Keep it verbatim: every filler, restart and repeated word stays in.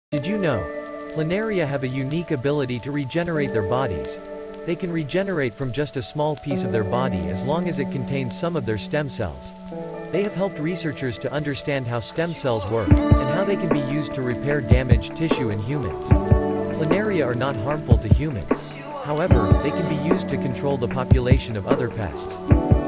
Did you know? Planaria have a unique ability to regenerate their bodies. They can regenerate from just a small piece of their body as long as it contains some of their stem cells. They have helped researchers to understand how stem cells work, and how they can be used to repair damaged tissue in humans. Planaria are not harmful to humans. However, they can be used to control the population of other pests.